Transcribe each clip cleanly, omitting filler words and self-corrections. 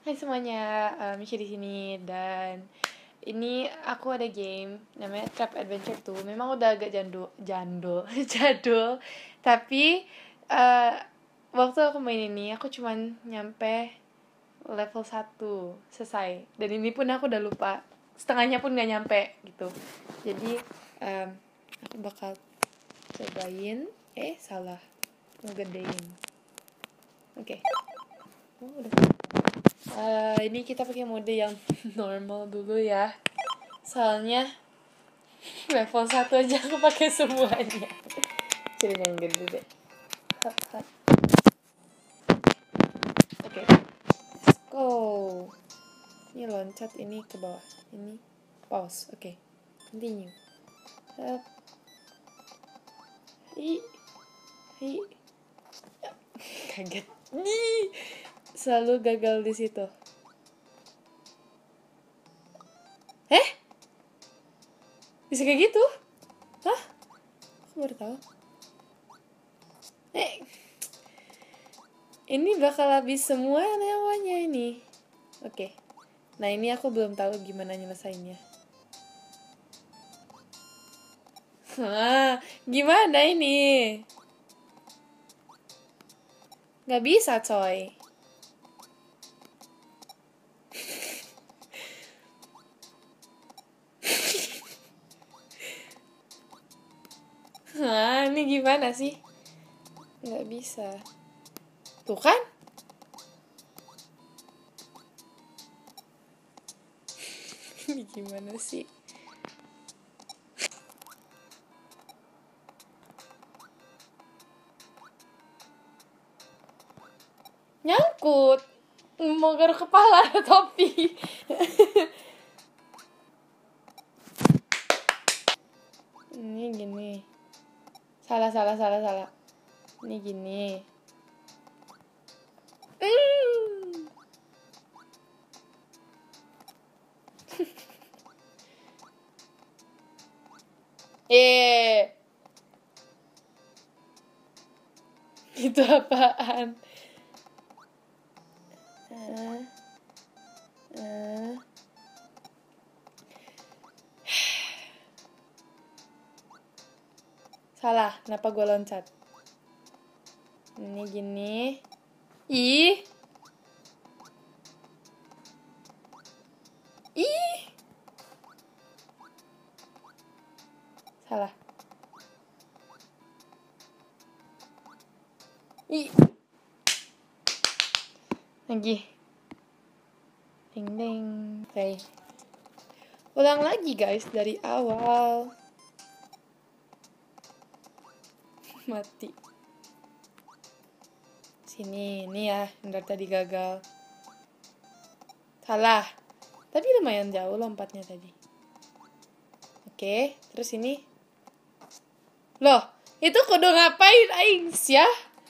Hai semuanya, Misha di sini dan ini aku ada game namanya Trap Adventure 2. Memang udah agak jadul, tapi waktu aku main ini aku cuman nyampe level 1 selesai. Dan ini pun aku udah lupa, setengahnya pun gak nyampe gitu. Jadi aku bakal cobain, salah, ngegedein. Oke. Oh, udah. Ini kita pakai mode yang normal dulu ya. Soalnya level 1 aja aku pakai semuanya. Jadi yang gede deh. Oke. Let's go. Ini loncat, ini ke bawah. Ini pause. Oke. Continue. Kaget. Selalu gagal di situ. Bisa kayak gitu? Hah? Aku baru tahu. Ini bakal habis semua nyawanya ini. Oke. Nah, ini aku belum tahu gimana nyelesainnya. Gimana ini? Gak bisa, coy. Ini gimana sih? Gak bisa. Tuh kan? Gimana sih? Nyangkut. Mau garuk kepala topi. Ini gini. Salah. Ini gini. Itu apaan? Salah, kenapa gue loncat? Ini gini. Ih. Salah. Lagi. Ding ding. Oke. Ulang lagi guys dari awal. Mati. Sini, ini ya, yang dari tadi gagal. Salah. Tapi lumayan jauh lompatnya tadi. Oke, terus ini. Loh, itu kudu ngapain aing ya?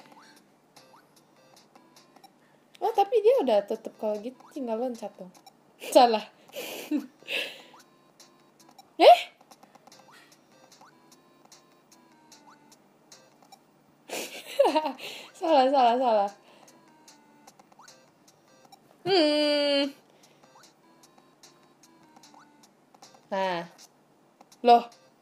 Oh, tapi dia udah tutup, kalau gitu tinggal loncat dong. Salah. Salah. Nah. Loh.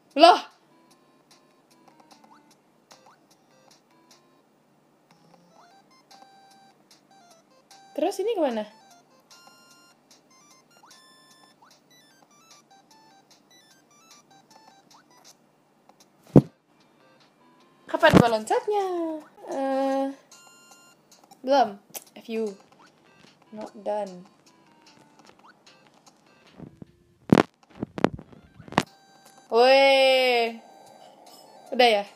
Terus ini kemana? Kapan gua loncatnya? Belum. FU. Not done. Woi. Udah ya?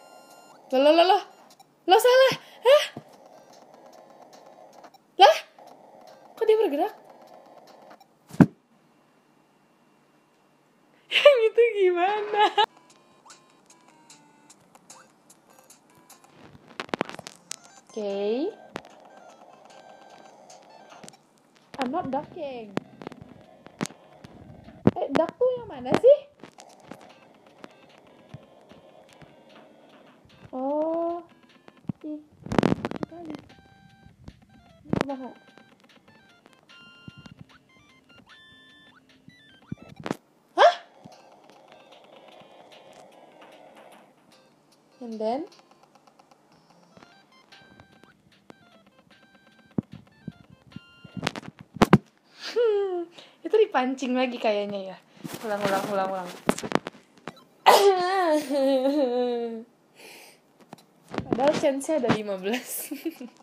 Lo salah. Hah? Lah? Kok dia bergerak? Yang itu gimana? Okay. I'm not ducking. Duck tuh yang mana sih? Oh. Sekali. Apa? And then itu dipancing lagi kayaknya ya. Ulang. Padahal chance-nya ada 15.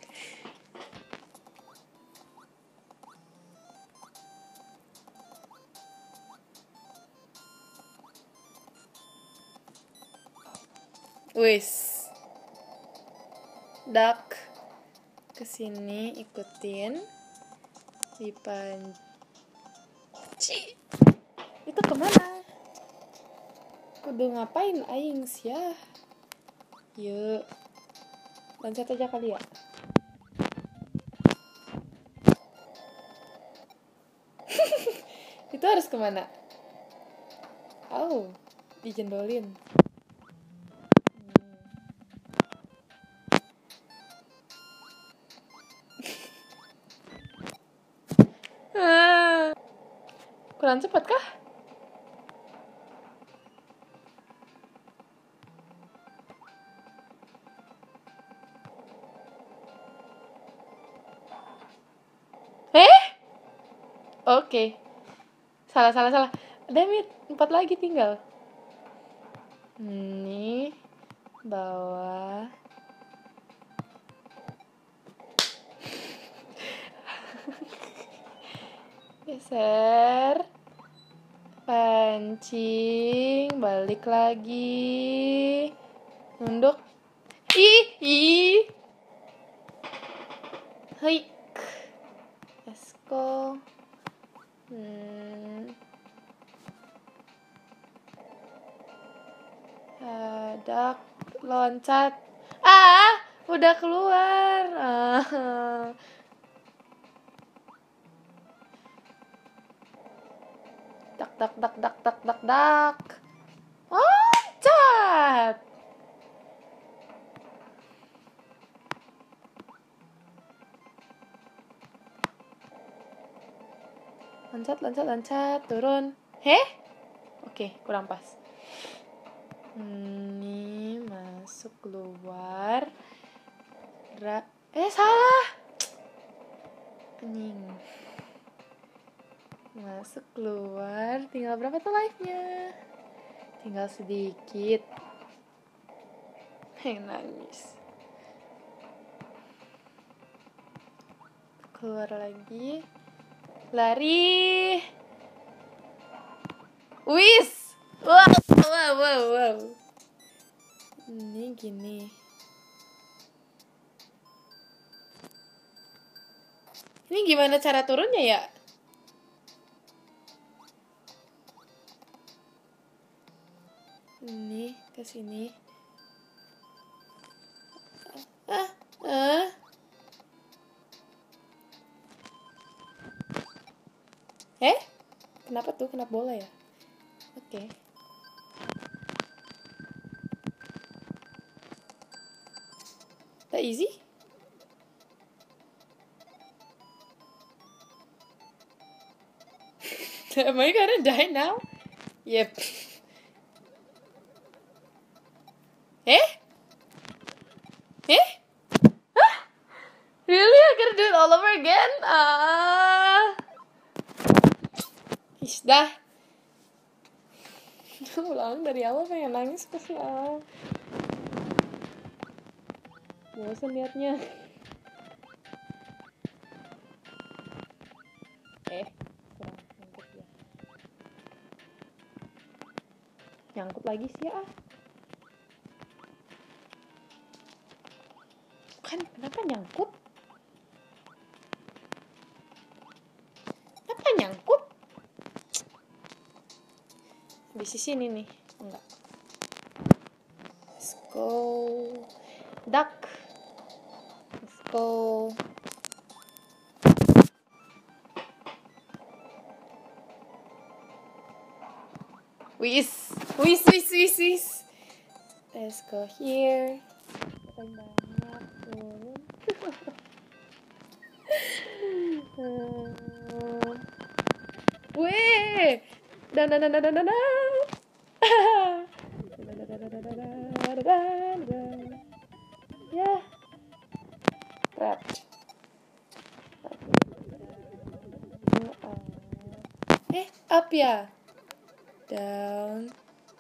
Wis. Duck kesini, ikutin, dipanci. Itu kemana? Kudu ngapain aing sia? Yuk, loncat aja kali ya. Itu harus kemana? Oh, dijendolin. Kurang cepat kah? Oke. Salah. Damn it, 4 lagi tinggal. Ini bawah. Geser. Pancing, balik lagi. Nunduk. Ih. Hai. Let's go. Duck, loncat. Udah keluar. Dak. Loncat. Loncat, turun. Oke, kurang pas. Ini masuk keluar. Salah. Anjing. Masuk keluar. Tinggal berapa tuh live-nya? Tinggal sedikit. Nangis. Keluar lagi. Lari. Wis. Wow. Ini gini. Ini gimana cara turunnya ya? Ini ke sini. Kenapa tuh? Kenapa bola ya? Oke. That easy? Am I gonna die now? Yep. Really? I gotta do it all over again? Dah. Ulang dari awal pengen nangis kesian. Bosan liatnya. Kurang nyangkut ya. Nyangkut lagi sih ya. Kan kenapa nyangkut? Di sini nih. Enggak. Let's go. Duck. Let's go. Wis. Let's go here. Banyak turun. Weh. Dan. Trap. Up ya. Down.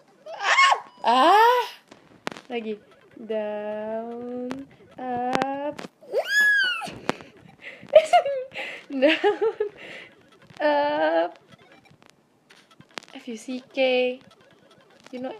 Lagi. Down, up. Down, up. FUCK. You know.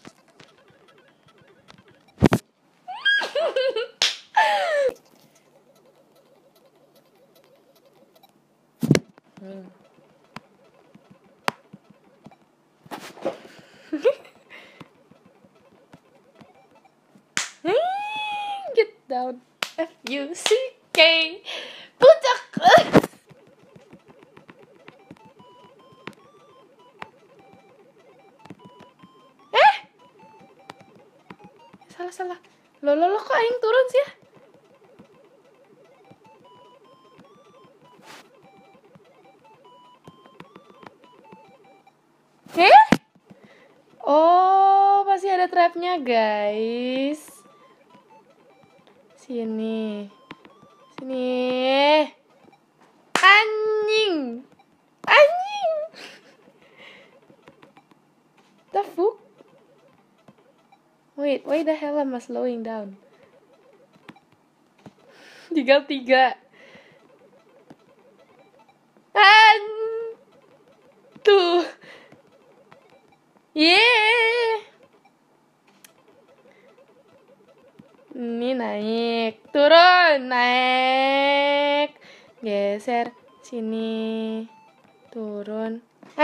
Get down. FUCK. Puncak. Salah. Lo kok aing turun sih ya? Oh, masih ada trapnya guys. Sini. Anjing. The fuck? Wait, why the hell am I slowing down? Tinggal 3. Tuh. Ini naik, turun, naik, geser, sini, turun.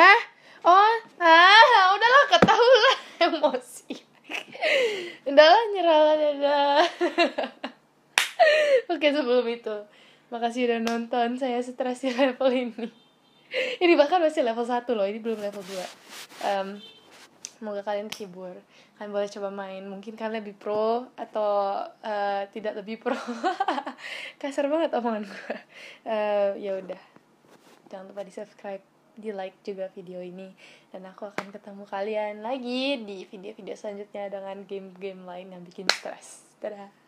Udahlah, ketahuan emosi. Udahlah, nyerah lah. Oke, sebelum itu, makasih udah nonton. Saya stres di level ini. Ini bahkan masih level 1 loh, ini belum level 2. Semoga kalian terhibur. Kalian boleh coba main. Mungkin kalian lebih pro atau tidak lebih pro. Kasar banget omongan gue. Ya udah. Jangan lupa di-subscribe, di-like juga video ini, dan aku akan ketemu kalian lagi di video-video selanjutnya dengan game-game lain yang bikin stres. Dadah.